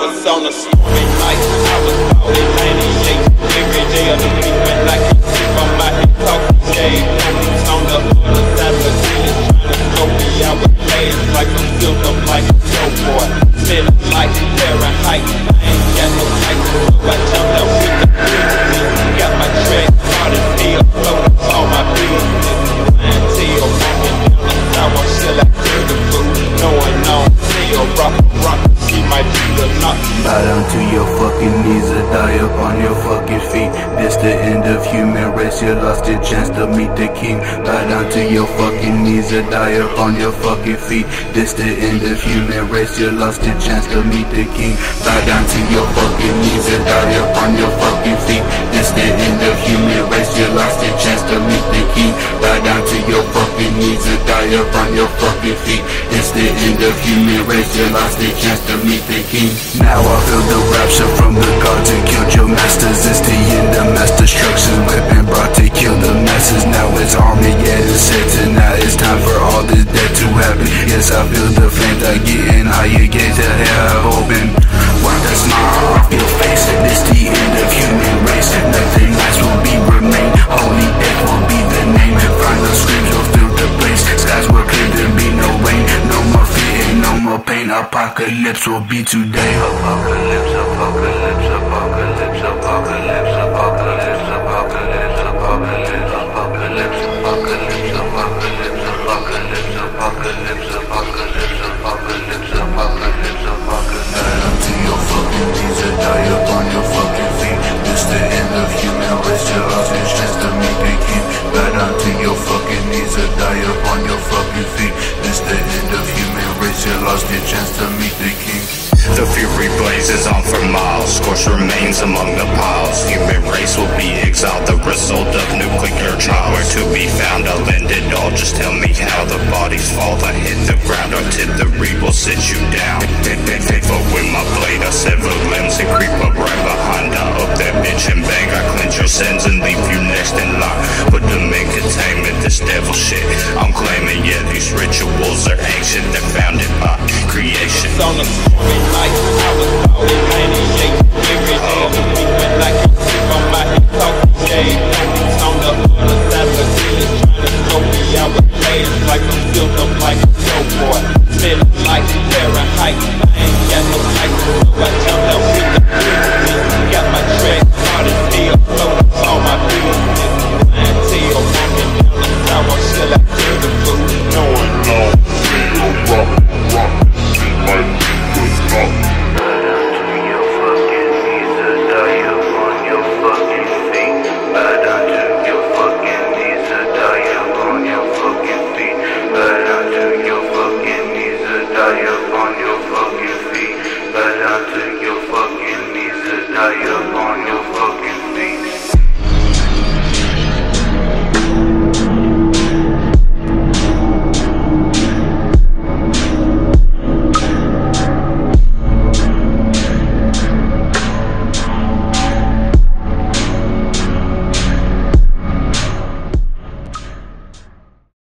was on a stormy night. I was out in 98. Every day of the week went like a tip. I'm out here talking shade. On the other side of the village, trying to throw me out with players like I'm built up like a snowboard. Spinning like Fahrenheit. I ain't got no height, so I jumped out with the business. Got my track started, me afloat, all my business. Clientele, walking down the sidewalk, still I feel the food. No one knows, see a rock, she might be the knock. Bow down to your fucking knees or die up on your fucking feet. This the end of human race, you lost your chance to meet the king. Bow down to your fucking knees or die up on your fucking feet. This the end of human race, you lost your chance to meet the king. Bow down to your fucking knees or die up on your fucking feet. This the end of human race, you lost your chance to meet the king. Bow down to your fucking knees or die up on your fucking feet. It's the end of human race, you lost your chance to meet the king. Now I feel the rapture from the gods and killed your masters. It's the end of mass destruction, weapon brought to kill the masses. Now it's Armageddon set, and now it's time for all this death to happen. Yes, I feel the flames are getting higher, gates of hell have opened. Wipe the smile off your face, this the end of human race. Nothing nice will be remain, holy death will be the name. Final screams will fill the place, skies will clear, there be no rain. No more fear and no more pain, apocalypse will be today. Apocalypse, apocalypse, apocalypse, apocalypse, apocalypse, apocalypse, apocalypse, apocalypse, apocalypse, apocalypse, apocalypse, apocalypse, apocalypse, apocalypse, apocalypse, apocalypse. Down to your fucking knees or die up on your fucking feet. This the end of human race, you lost your chance to meet the king. Bow down to your fucking knees or die up on your fucking feet. This the end of human race, you lost your chance to meet the king. The fury blazes on for miles, scorched remains among the piles. Human race will be exiled, the result of nuclear trial. Where to be found, I'll end it all. Just tell me how the bodies fall. I hit the ground, or tip the reed will sit you down. Faithful with my blade, I sever limbs and creep up right behind. I up that bitch and bang, I cleanse your sins and leave you next in line. Put them in containment, this devil shit I'm claiming. Yeah, these rituals are ancient, they're founded by creation. On a stormy night, I was out in 98.